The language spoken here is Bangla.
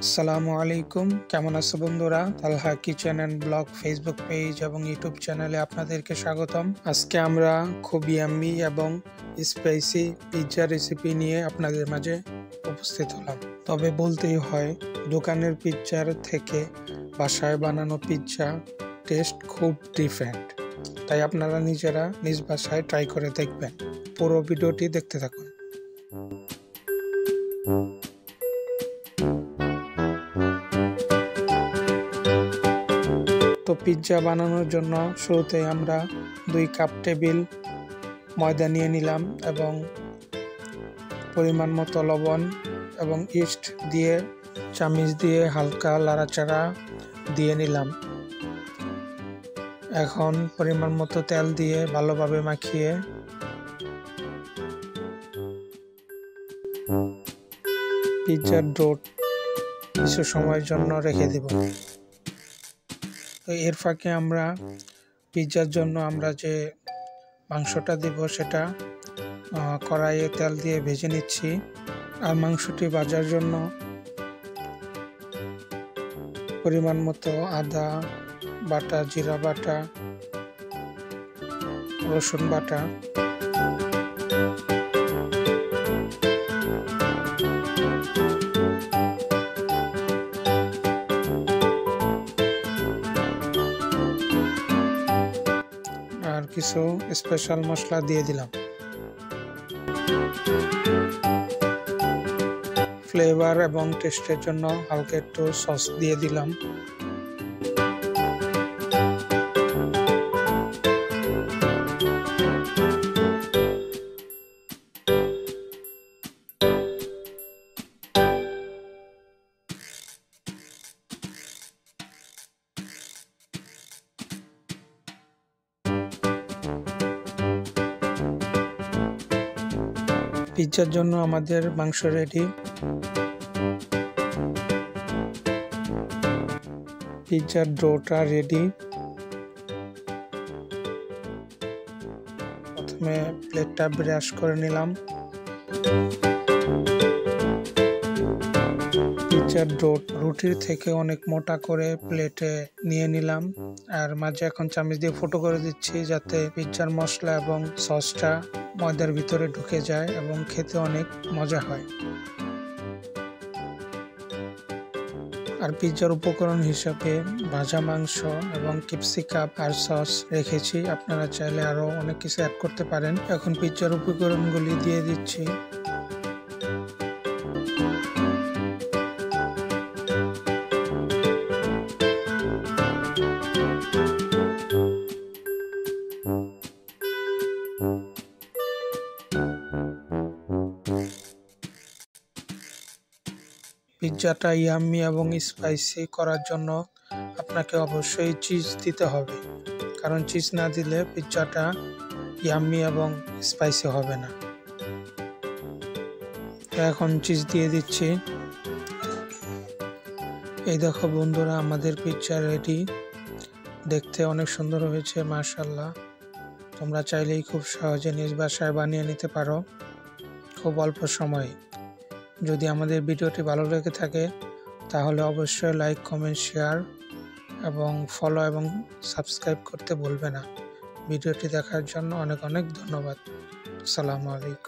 আসসালামু আলাইকুম, কেমন আছো বন্ধুরা? Talha kitchen and blog Facebook page এবং ইউটিউব চ্যানেলে আপনাদেরকে স্বাগতম। আজকে আমরা খুব ইয়াম্মি এবং স্পাইসি পিৎজা রেসিপি নিয়ে আপনাদের মাঝে উপস্থিত হলাম। তবে বলতেই হয়, দোকানের পিৎজার থেকে বাসায় বানানো পিৎজা টেস্ট খুব ডিফারেন্ট। তাই আপনারা নিজেরা নিজ বাসায় ট্রাই করে দেখবেন। পুরো ভিডিওটি দেখতে থাকুন। তো পিৎজা বানানোর জন্য শুরুতে আমরা 2 কাপ টেবিল ময়দা নিয়ে নিলাম এবং পরিমাণ মতো লবণ এবং ইস্ট দিয়ে চামচ দিয়ে হালকা লাড়াচাড়া দিয়ে নিলাম। এখন পরিমাণ মতো তেল দিয়ে ভালোভাবে মাখিয়ে পিৎজার ডো কিছু সময়ের জন্য রেখে দেব। তো এর ফাঁকে আমরা পিৎজার জন্য আমরা যে মাংসটা দেব সেটা কড়াইয়ে তেল দিয়ে ভেজে নিচ্ছি। আর মাংসটি ভাজার জন্য পরিমাণ মতো আদা বাটা, জিরা বাটা, রসুন বাটা, আর কিছু স্পেশাল মশলা দিয়ে দিলাম। ফ্লেভার এবং টেস্টের জন্য হালকা একটু সস দিয়ে দিলাম। পিৎজার জন্য আমাদের মাংস রেডি। পিৎজার ডোটা রেডি। প্রথমে প্লেটটা ব্রাশ করে নিলাম। পিৎজার ডো রুটির থেকে অনেক মোটা করে প্লেটে নিয়ে নিলাম, আর মাঝে এখন চামচ দিয়ে ফুটো করে দিচ্ছি যাতে পিৎজার মশলা এবং সসটা ময়দার ভিতরে ঢুকে যায় এবং খেতে অনেক মজা হয়। আর পিৎজার উপকরণ হিসাবে ভাজা মাংস এবং ক্যাপসিকাম আর সস রেখেছি। আপনারা চাইলে আরো অনেক কিছু অ্যাড করতে পারেন। এখন পিৎজার উপকরণগুলি দিয়ে দিচ্ছি। পিৎজাটা ইয়াম্মি এবং স্পাইসি করার জন্য আপনাকে অবশ্যই চিজ দিতে হবে, কারণ চিজ না দিলে পিৎজাটা ইয়াম্মি এবং স্পাইসি হবে না। এখন চিজ দিয়ে দিচ্ছি। এই দেখো বন্ধুরা, আমাদের পিৎজা রেডি। দেখতে অনেক সুন্দর হয়েছে, মাশাআল্লাহ। তোমরা চাইলেই খুব সহজে নিজ বাসায় বানিয়ে নিতে পারো খুব অল্প সময়ে। যদি আমাদের ভিডিওটি ভালো লেগে থাকে তাহলে অবশ্যই লাইক, কমেন্ট, শেয়ার এবং ফলো এবং সাবস্ক্রাইব করতে ভুলবে না। ভিডিওটি দেখার জন্য অনেক অনেক ধন্যবাদ। আসসালামু আলাইকুম।